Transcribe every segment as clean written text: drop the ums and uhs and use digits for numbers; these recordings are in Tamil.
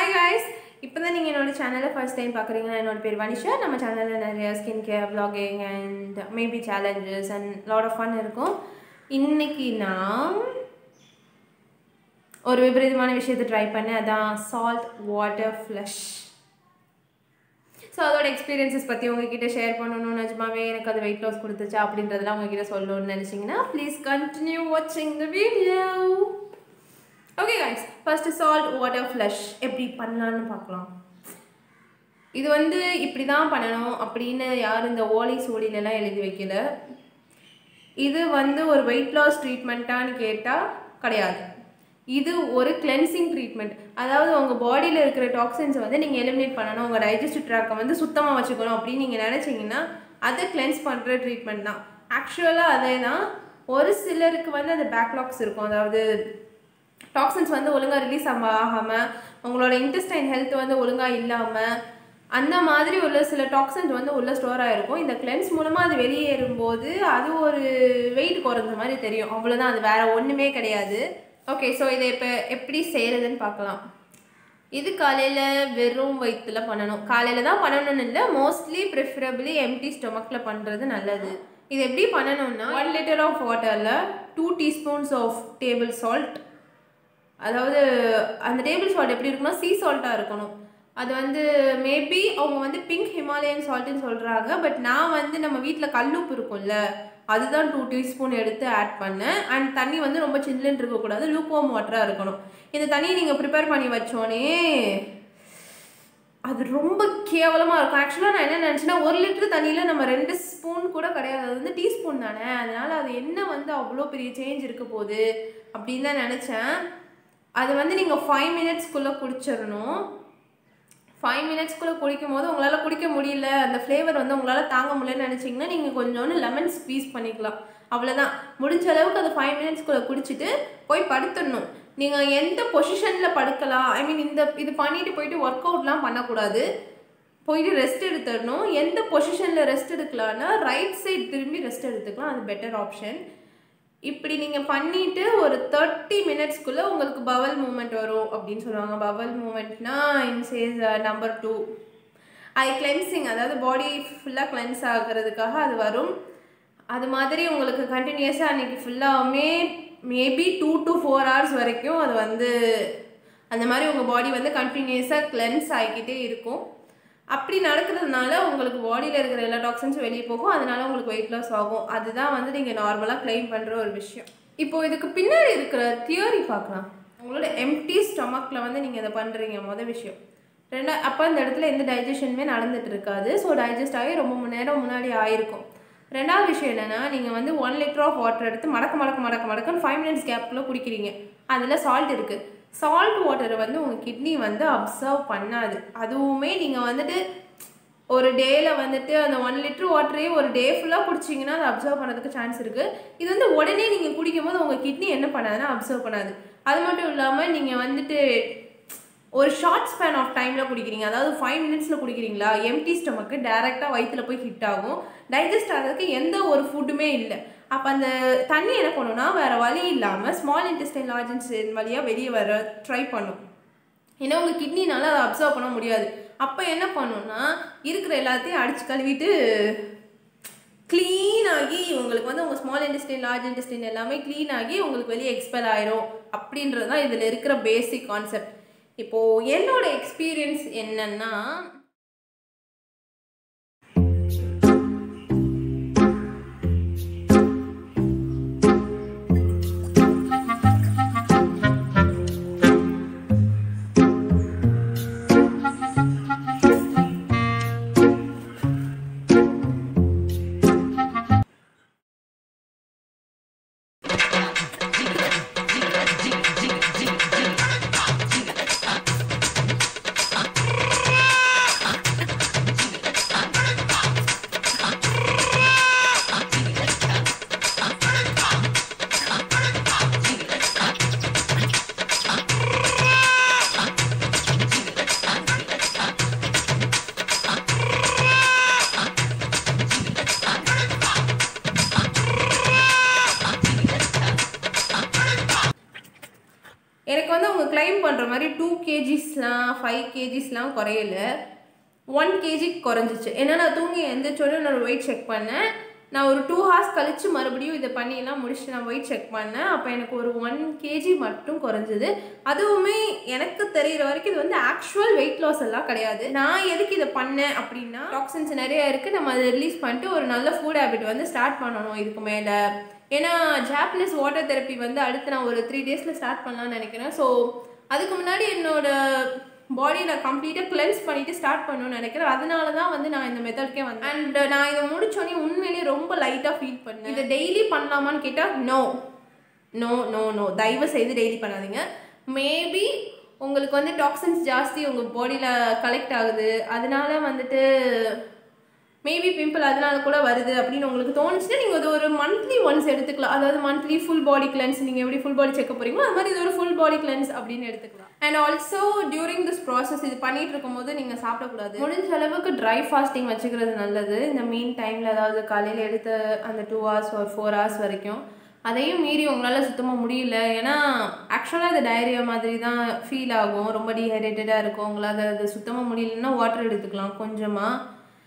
Hi guys, இப்போ தான் நீங்க என்னோட சேனலை ஃபர்ஸ்ட் டைம் பார்க்குறீங்கன்னா என்னோட பேர் வனிஷா. நம்ம சேனலில் நிறைய skin care vlogging and maybe challenges and lot of fun இருக்கும். இன்னைக்கு நான் ஒரு விபரீதமான விஷயத்தை ட்ரை பண்ணேன். அதான் சால்ட் வாட்டர் ஃப்ளஷ். ஸோ அதோட எக்ஸ்பீரியன்ஸஸ் பற்றி உங்ககிட்ட ஷேர் பண்ணணும். நிஜமாவே எனக்கு அது வெயிட் லாஸ் கொடுத்துச்சா அப்படின்றதெல்லாம் உங்ககிட்ட சொல்லணும்னு நினச்சிங்கன்னா ப்ளீஸ் கண்டினியூ வாட்சிங் the video. Okay guys, first salt water flush எப்படி பண்ணலான்னு பார்க்கலாம். இது இப்படி தான் பண்ணணும் அப்படின்னு யாரும் இந்த ஓலை சோடிலெலாம் எழுதி வைக்கல. இது ஒரு வெயிட் லாஸ் ட்ரீட்மெண்ட்டான்னு கேட்டால் கிடையாது. இது ஒரு கிளென்சிங் ட்ரீட்மெண்ட். அதாவது உங்கள் பாடியில் இருக்கிற டாக்ஸின்ஸை நீங்கள் எலிமினேட் பண்ணணும், உங்கள் டைஜஸ்டிவ் ட்ராக்கை சுத்தமாக வச்சுக்கணும் அப்படின்னு நீங்கள் நினச்சிங்கன்னா அதை கிளென்ஸ் பண்ணுற ட்ரீட்மெண்ட் தான். ஆக்சுவலாக அதே தான். ஒரு சிலருக்கு அந்த பேக்லாக்ஸ் இருக்கும். அதாவது டாக்ஸின்ஸ் ஒழுங்காக ரிலீஸ் ஆகாமல், உங்களோட இன்டெஸ்டைன் ஹெல்த் ஒழுங்காக இல்லாமல், அந்த மாதிரி உள்ள சில டாக்ஸின்ஸ் உள்ள ஸ்டோர் ஆகிருக்கும். இந்த கிளென்ஸ் மூலமாக அது வெளியேறும்போது அது ஒரு வெயிட் குறைஞ்ச மாதிரி தெரியும். அவ்வளோதான், அது வேறு ஒன்றுமே கிடையாது. ஓகே, ஸோ இதை இப்போ எப்படி செய்கிறதுன்னு பார்க்கலாம். இது காலையில் வெறும் வயிற்றில் பண்ணணும். காலையில் தான் பண்ணணும்னு இல்லை, மோஸ்ட்லி ப்ரிஃபரபிளி எம்டி ஸ்டொமக்கில் பண்ணுறது நல்லது. இது எப்படி பண்ணணும்னா 1 லிட்டர் ஆஃப் வாட்டரில் 2 டீஸ்பூன்ஸ் ஆஃப் டேபிள் சால்ட். அதாவது அந்த டேபிள் சால்ட் எப்படி இருக்குன்னா சீ சால்ட்டாக இருக்கணும். அது மேபி அவங்க பிங்க் ஹிமாலயன் சால்ட்டுன்னு சொல்கிறாங்க. பட் நான் நம்ம வீட்டில் கல்லுப்பு இருக்கும்ல, அதுதான் 2 டீஸ்பூன் எடுத்து ஆட் பண்ணேன். அண்ட் தண்ணி ரொம்ப சில்லுன்னு இருக்கக்கூடாது, லூக்வார்ம் வாட்டராக இருக்கணும். இந்த தண்ணியை நீங்கள் ப்ரிப்பேர் பண்ணி வச்சோன்னே அது ரொம்ப கேவலமாக இருக்கும். ஆக்சுவலாக நான் என்ன நினச்சேன்னா 1 லிட்டர் தண்ணியில் நம்ம 2 ஸ்பூன் கூட கிடையாது, அது டீஸ்பூன் தானே, அதனால் அது என்ன அவ்வளோ பெரிய சேஞ்ச் இருக்க போகுது அப்படின்னு தான் நினச்சேன். அது நீங்கள் 5 மினிட்ஸ்க்குள்ளே குடிச்சிடணும். 5 மினிட்ஸ்க்குள்ளே குடிக்கும் போது உங்களால் குடிக்க முடியல, அந்த ஃப்ளேவர் உங்களால் தாங்க முடியலன்னு நினச்சிங்கன்னா நீங்கள் கொஞ்சோண்டு லெமன் ஸ்க்வீஸ் பண்ணிக்கலாம். அவ்வளோதான். முடிஞ்ச அளவுக்கு அது 5 மினிட்ஸ்க்குள்ளே குடிச்சிட்டு போய் படுத்துடணும். நீங்கள் எந்த பொசிஷனில் படுக்கலாம், ஐ மீன் இது பண்ணிவிட்டு போயிட்டு ஒர்க் அவுட்லாம் பண்ணக்கூடாது, போயிட்டு ரெஸ்ட் எடுத்துடணும். எந்த பொசிஷனில் ரெஸ்ட் எடுக்கலான்னா ரைட் சைட் திரும்பி ரெஸ்ட் எடுத்துக்கலாம், அது பெட்டர் ஆப்ஷன். இப்படி நீங்கள் பண்ணிவிட்டு ஒரு 30 மினிட்ஸ்க்குள்ளே உங்களுக்கு பவல் மூமெண்ட் வரும் அப்படின்னு சொல்லுவாங்க. பவல் மூமெண்ட்னா இன்சேஸ் நம்பர் 2 ஐ கிளென்சிங், அதாவது பாடி ஃபுல்லாக கிளென்ஸ் ஆகிறதுக்காக அது வரும். அது மாதிரி உங்களுக்கு கண்டினியூஸாக அன்றைக்கி ஃபுல்லாகவுமே மேபி 2 to 4 hours வரைக்கும் அது அந்த மாதிரி உங்கள் பாடி கண்டினியூஸாக கிளென்ஸ் ஆகிக்கிட்டே இருக்கும். அப்படி நடக்கிறதுனால உங்களுக்கு பாடியில் இருக்கிற எல்லா டாக்ஸின்ஸும் வெளியே போகும், அதனால உங்களுக்கு வெயிட் லாஸ் ஆகும். அதுதான் நீங்கள் நார்மலாக கிளைம் பண்ணுற ஒரு விஷயம். இப்போது இதுக்கு பின்னாடி இருக்கிற தியரி பார்க்கலாம். உங்களோட எம்டி ஸ்டொமக்கில் நீங்கள் இதை பண்ணுறீங்க மொதல் விஷயம். அப்போ இந்த இடத்துல எந்த டைஜஷனுமே நடந்துட்டு இருக்காது. ஸோ டைஜஸ்ட் ஆகி ரொம்ப நேரம் முன்னாடி ஆயிருக்கும். ரெண்டாவது விஷயம் என்னென்னா, நீங்கள் 1 லிட்டர் ஆஃப் வாட்டர் எடுத்து மடக்குன்னு 5 மினிட்ஸ் கேப்புக்குள்ளே குடிக்கிறீங்க. அதில் சால்ட் இருக்குது. சால்ட் வாட்டரை உங்கள் கிட்னி அப்சர்வ் பண்ணாது. அதுவுமே நீங்கள் ஒரு டேயில் அந்த 1 லிட்டர் வாட்டரையே ஒரு டே ஃபுல்லாக குடிச்சிங்கன்னா அது அப்சர்வ் பண்ணதுக்கு சான்ஸ் இருக்குது. இது உடனே நீங்கள் குடிக்கும் போது உங்கள் கிட்னி என்ன பண்ணாதுன்னா அப்சர்வ் பண்ணாது. அது மட்டும் இல்லாமல் நீங்கள் ஒரு ஷார்ட் ஸ்பேன் ஆஃப் டைமில் குடிக்கிறீங்க. அதாவது 5 மினிட்ஸில் குடிக்கிறீங்களா, எம்டி ஸ்டொமக்கு டேரெக்டாக வயிற்றில் போய் ஹிட் ஆகும். டைஜஸ்ட் ஆகிறதுக்கு எந்த ஒரு ஃபுட்டுமே இல்லை. அப்போ அந்த தண்ணி என்ன பண்ணுன்னா வேறு வழி இல்லாமல் ஸ்மால் இன்டெஸ்டைன் லார்ஜ் இன்டெஸ்டைன் வழியாக வெளியே வர ட்ரை பண்ணும். ஏன்னா உங்கள் கிட்னினால அதை அப்சர்வ் பண்ண முடியாது. அப்போ என்ன பண்ணுன்னா இருக்கிற எல்லாத்தையும் அடித்து கழுவிட்டு க்ளீன் ஆகி உங்களுக்கு உங்கள் ஸ்மால் இன்டெஸ்டைன் லார்ஜ் இன்டெஸ்டைன் எல்லாமே க்ளீன் ஆகி உங்களுக்கு வெளியே எக்ஸ்பெல் ஆயிரும். அப்படின்றது தான் இதில் இருக்கிற பேசிக் கான்செப்ட். இப்போது என்னோட எக்ஸ்பீரியன்ஸ் என்னன்னா, மாதிரி 2 kgsலாம் 5 kgsலாம் குறையல, 1 kg குறைஞ்சிச்சு. ஏன்னா நான் தூங்கி எந்திரிச்சோடனே நான் வெயிட் செக் பண்ணேன். நான் ஒரு 2 hours கழிச்சு மறுபடியும் இதை பண்ணியெல்லாம் முடிச்சுட்டு நான் வெயிட் செக் பண்ணேன். அப்போ எனக்கு ஒரு 1 kg மட்டும் குறைஞ்சிது. அதுவுமே எனக்கு தெரிகிற வரைக்கும் இது வந்து ஆக்சுவல் வெயிட் லாஸ் எல்லாம் கிடையாது. நான் எதுக்கு இதை பண்ணேன் அப்படின்னா, டாக்ஸின்ஸ் நிறைய இருக்குது, நம்ம அதை ரிலீஸ் பண்ணிட்டு ஒரு நல்ல ஃபுட் ஹேபிட் வந்து ஸ்டார்ட் பண்ணணும் இதுக்கு மேலே. ஏன்னா ஜாப்பனீஸ் வாட்டர் தெரப்பி வந்து அடுத்து நான் ஒரு 3 days ஸ்டார்ட் பண்ணலான்னு நினைக்கிறேன். ஸோ அதுக்கு முன்னாடி என்னோட பாடியை நான் கம்ப்ளீட்டாக கிளென்ஸ் பண்ணிவிட்டு ஸ்டார்ட் பண்ணணும்னு நினைக்கிறேன். அதனால தான் வந்து நான் இந்த மெத்தட்கே வந்தேன். அண்ட் நான் இதை முடிச்சோடனே உண்மையிலேயே ரொம்ப லைட்டாக ஃபீல் பண்ணேன். இதை டெய்லி பண்ணலாமான்னு கேட்டால் நோ நோ நோ நோ, தயவு செய்து டெய்லி பண்ணாதீங்க. மேபி உங்களுக்கு வந்து டாக்ஸின்ஸ் ஜாஸ்தி உங்கள் பாடியில் கலெக்ட் ஆகுது, அதனால வந்துட்டு மேபி பிம்பிள் அதனால கூட வருது அப்படின்னு உங்களுக்கு தோணுச்சுன்னா நீங்கள் இது ஒரு மந்த்லி ஒன்ஸ் எடுத்துக்கலாம். அதாவது மந்த்லி ஃபுல் பாடி கிளென்ஸ், நீங்கள் எப்படி ஃபுல் பாடி செக்அப் போகிறீங்களோ அது மாதிரி இது ஒரு ஃபுல் பாடி கிளென்ஸ் அப்படின்னு எடுத்துக்கலாம். And also during this process இது பண்ணிட்டு இருக்கும்போது நீங்கள் சாப்பிடக்கூடாது. முடிஞ்ச அளவுக்கு ட்ரை ஃபாஸ்டிங் வச்சுக்கிறது நல்லது. இந்த மீன் டைமில் அதாவது காலையில் எடுத்த அந்த 2 hours or 4 hours வரைக்கும். அதையும் மீறி உங்களால் சுத்தமாக முடியல, ஏன்னா ஆக்சுவலாக அது டயரியா மாதிரி தான் ஃபீல் ஆகும், ரொம்ப டீஹைட்ரேட்டடாக இருக்கும். உங்களால் அது சுத்தமாக முடியலன்னா வாட்டர் எடுத்துக்கலாம் கொஞ்சமாக,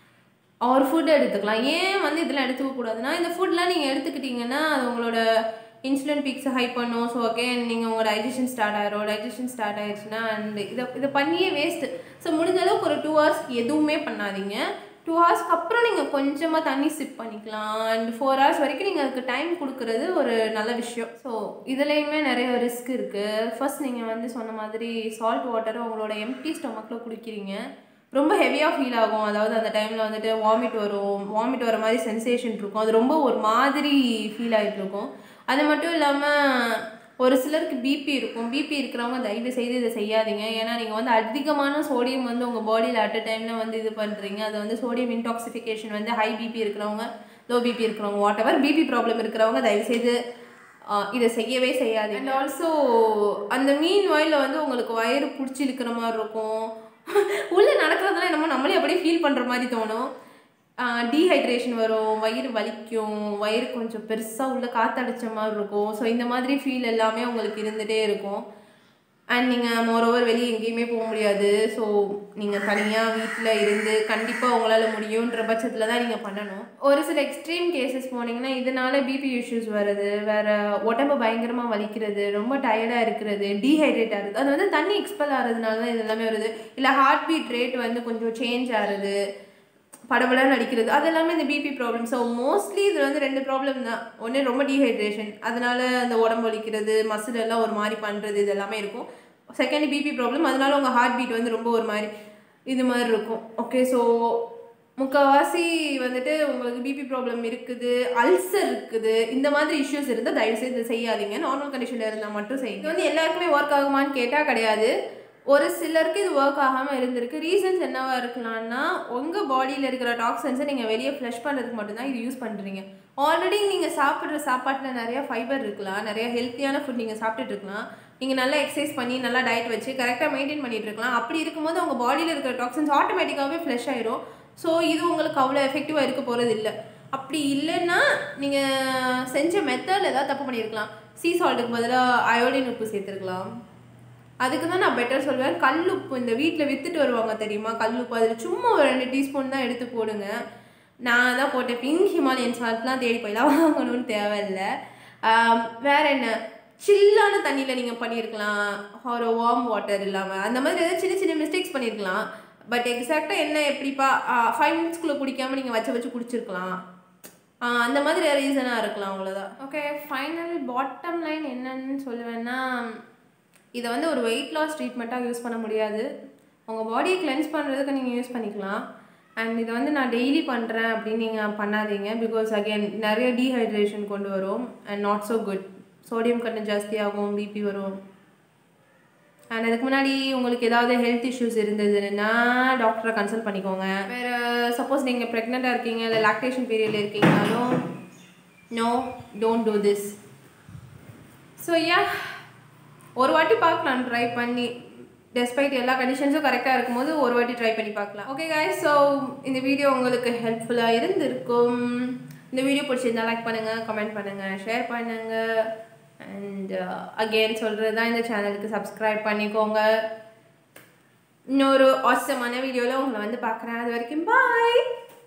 ஒரு ஃபுட் எடுத்துக்கலாம். ஏன் வந்து இதெல்லாம் எடுத்துக்கக்கூடாதுன்னா, இந்த ஃபுட்லாம் நீங்கள் எடுத்துக்கிட்டிங்கன்னா அது உங்களோட இன்சுலின் பீக்ஸை ஹை பண்ணும். ஸோ அகேன் நீங்கள் உங்கள் டைஜஷன் ஸ்டார்ட் ஆகிரும். டைஜஷன் ஸ்டார்ட் ஆகிடுச்சுன்னா அண்ட் இதை பண்ணியே வேஸ்ட்டு. ஸோ முடிஞ்ச அளவுக்கு ஒரு 2 hours எதுவுமே பண்ணாதீங்க. 2 hours அப்புறம் நீங்கள் கொஞ்சமாக தண்ணி சிப் பண்ணிக்கலாம். அண்ட் 4 hours வரைக்கும் நீங்கள் அதுக்கு டைம் கொடுக்குறது ஒரு நல்ல விஷயம். ஸோ இதுலேயுமே நிறைய ரிஸ்க் இருக்குது. ஃபர்ஸ்ட் நீங்கள் வந்து சொன்ன மாதிரி சால்ட் வாட்டரை உங்களோட எம்டி ஸ்டொமக்கில் குடிக்கிறீங்க, ரொம்ப ஹெவியாக ஃபீல் ஆகும். அதாவது அந்த டைமில் வந்துட்டு வாமிட் வர மாதிரி சென்சேஷன் இருக்கும். அது ரொம்ப ஒரு மாதிரி ஃபீல் ஆகிட்டு இருக்கும். அது மட்டும் இல்லாமல் ஒரு சிலருக்கு பிபி இருக்கும். பிபி இருக்கிறவங்க தயவு செய்து இதை செய்யாதீங்க. ஏன்னா நீங்கள் வந்து அதிகமான சோடியம் வந்து உங்கள் பாடியில் அட் அ டைமில் வந்து இது பண்ணுறீங்க. அது வந்து சோடியம் இன்டாக்சிஃபிகேஷன் வந்து ஹை பிபி இருக்கிறவங்க, லோ பிபி இருக்கிறவங்க, வாட் எவர் பிபி ப்ராப்ளம் இருக்கிறவங்க தயவு செய்து இதை செய்யவே செய்யாது. அண்ட் ஆல்சோ அந்த மீன் வாயில் வந்து உங்களுக்கு வயிறு பிடிச்சி இழுக்கிற மாதிரி இருக்கும். உள்ளே நடக்கிறதுலாம் என்னமோ நம்மளே அப்படியே ஃபீல் பண்ணுற மாதிரி தோணும். டீஹைட்ரேஷன் வரும், வயிறு வலிக்கும், வயிறு கொஞ்சம் பெருசாக உள்ள காற்றடிச்ச மாதிரி இருக்கும். ஸோ இந்த மாதிரி ஃபீல் எல்லாமே உங்களுக்கு இருந்துகிட்டே இருக்கும். அண்ட் நீங்கள் மோரோவர் வெளியே எங்கேயுமே போக முடியாது. ஸோ நீங்கள் தனியாக வீட்டில் இருந்து கண்டிப்பாக உங்களால் முடியுன்ற பட்சத்தில் தான் நீங்கள் பண்ணணும். ஒரு சில எக்ஸ்ட்ரீம் கேசஸ் போனீங்கன்னா இதனால பிபி இஷ்யூஸ் வருது, வேறு உடம்பு பயங்கரமாக வலிக்கிறது, ரொம்ப டயர்டாக இருக்கிறது, டீஹைட்ரேட் ஆகுது, அது வந்து தண்ணி எக்ஸ்பெல் ஆகிறதுனால தான் இது எல்லாமே வருது. இல்லை ஹார்ட் பீட் ரேட் வந்து கொஞ்சம் சேஞ்ச் ஆகுது, படபடன்னு அடிக்கிறது, அது எல்லாமே இந்த பிபி ப்ராப்ளம். ஸோ மோஸ்ட்லி இது வந்து 2 ப்ராப்ளம் தான். ஒன்று ரொம்ப டீஹைட்ரேஷன், அதனால இந்த உடம்பு வலிக்கிறது, மசில் எல்லாம் ஒரு மாதிரி பண்ணுறது, இது எல்லாமே இருக்கும். செகண்ட் பிபி ப்ராப்ளம், அதனால உங்கள் ஹார்ட் பீட் வந்து ரொம்ப ஒரு மாதிரி இது மாதிரி இருக்கும். ஓகே, ஸோ முக்கால்வாசி வந்துட்டு உங்களுக்கு பிபி ப்ராப்ளம் இருக்குது, அல்சர் இருக்குது, இந்த மாதிரி இஷ்யூஸ் இருந்தால் தயவுசெய்து இதை செய்யாதீங்க. நார்மல் கண்டிஷனில் இருந்தால் மட்டும் செய்யுங்க. இது வந்து எல்லாருக்குமே ஒர்க் ஆகுமான்னு கேட்டால் கிடையாது. ஒரு சிலருக்கு இது ஒர்க் ஆகாமல் இருந்திருக்கு. ரீசன்ஸ் என்னவா இருக்கலாம்னா, உங்கள் பாடியில் இருக்கிற டாக்ஸின்ஸை நீங்கள் வெளியே ஃப்ளஷ் பண்ணுறதுக்கு மட்டும்தான் இது யூஸ் பண்ணுறீங்க. ஆல்ரெடி நீங்கள் சாப்பிட்ற சாப்பாட்டில் நிறையா ஃபைபர் இருக்கலாம், நிறையா ஹெல்த்தியான ஃபுட் நீங்கள் சாப்பிட்டுட்டு இருக்கலாம், நீங்கள் நல்லா எக்ஸசைஸ் பண்ணி நல்லா டயட் வச்சு கரெக்டாக மெயின்டைன் பண்ணிட்டு இருக்கலாம். அப்படி இருக்கும்போது உங்கள் பாடியில் இருக்கிற டாக்ஸின்ஸ் ஆட்டோமேட்டிக்காகவே ஃப்ளஷ் ஆயிரும். ஸோ இது உங்களுக்கு அவ்வளோ எஃபெக்டிவாக இருக்க போகிறது இல்லை. அப்படி இல்லைன்னா நீங்கள் செஞ்ச மெத்தடில் ஏதாவது தப்பு பண்ணியிருக்கலாம். சீ சால்ட்டுக்கு பதிலாக அயோடின் உப்பு சேர்த்துருக்கலாம். அதுக்கு தான் நான் பெட்டர் சொல்வேன். கல்லுப்பு இந்த வீட்டில் விற்றுட்டு வருவாங்க தெரியுமா, கல்லுப்பு, அதில் சும்மா ஒரு 2 டீஸ்பூன் தான் எடுத்து போடுங்க. நான் தான் போட்டேன். பிங்க் ஹிமாலயன் சால்ட்லாம் தேடி போயெல்லாம் வாங்கணும்னு தேவையில்லை. வேறு என்ன, சில்லான தண்ணியில் நீங்கள் பண்ணியிருக்கலாம், ஒரு வார்ம் வாட்டர் இல்லாமல், அந்த மாதிரி ஏதாவது சின்ன சின்ன மிஸ்டேக்ஸ் பண்ணியிருக்கலாம். பட் எக்ஸாக்டாக என்ன எப்படிப்பா 5 minutesக்குள்ளே குடிக்காமல் நீங்கள் வச்சு குடிச்சிருக்கலாம். அந்த மாதிரி ரீசனாக இருக்கலாம், அவ்வளோதான். ஓகே, ஃபைனல் பாட்டம் லைன் என்னன்னு சொல்லுவேன்னா, இதை வந்து ஒரு வெயிட் லாஸ் ட்ரீட்மெண்ட்டாக யூஸ் பண்ண முடியாது. உங்கள் பாடியை கிளென்ஸ் பண்ணுறதுக்கு நீங்கள் யூஸ் பண்ணிக்கலாம். அண்ட் இதை வந்து நான் டெய்லி பண்ணுறேன் அப்படின்னு நீங்கள் பண்ணாதீங்க. பிகாஸ் அகெயின் நிறைய டீஹைட்ரேஷன் கொண்டு வரும் and not so good. Sodium content ஜாஸ்தியாகும், பிபி வரும். அண்ட் அதுக்கு முன்னாடி உங்களுக்கு ஏதாவது ஹெல்த் இஷ்யூஸ் இருந்ததுன்னா டாக்டரை கன்சல்ட் பண்ணிக்கோங்க. வேறு சப்போஸ் நீங்கள் ப்ரெக்னெண்ட்டாக இருக்கீங்க இல்லை லாக்டேஷன் பீரியடில் இருக்கீங்கனாலும் no, don't do this. So ஒரு வாட்டி பார்க்கலாம் ட்ரை பண்ணி. டெஸ்பைட் எல்லா கண்டிஷன்ஸும் கரெக்டாக இருக்கும்போது ஒரு வாட்டி ட்ரை பண்ணி பார்க்கலாம். ஓகே கைஸ், ஸோ இந்த வீடியோ உங்களுக்கு ஹெல்ப்ஃபுல்லாக இருந்திருக்கும். இந்த வீடியோ பிடிச்சிருந்தா லைக் பண்ணுங்கள், கமெண்ட் பண்ணுங்கள், ஷேர் பண்ணுங்கள். அண்ட் அகெயின் சொல்கிறது தான், இந்த சேனலுக்கு சப்ஸ்கிரைப் பண்ணிக்கோங்க. இன்னொரு ஆசமான வீடியோவில் உங்களை வந்து பார்க்குறேன். அது வரைக்கும் பாய்.